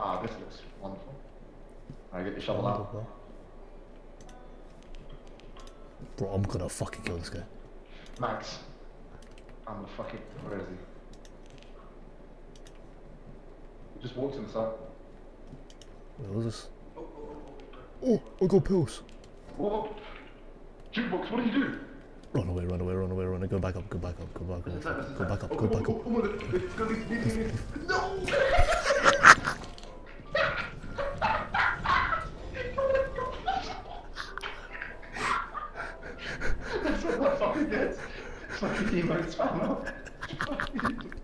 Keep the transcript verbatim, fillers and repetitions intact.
Ah, this looks wonderful. Alright, get your shovel out. Bro, I'm gonna fucking kill this guy. Max. I'm gonna fucking. Where is he? He just walked in the sun. Where was this? Oh, I got pills. Whoa! Jukebox, what did you do? Run away, run away, run away, run away. Go back up, go back up, go back up, go, go back up, go back up. No! That's what that fucking gets. It's like an emote spammer.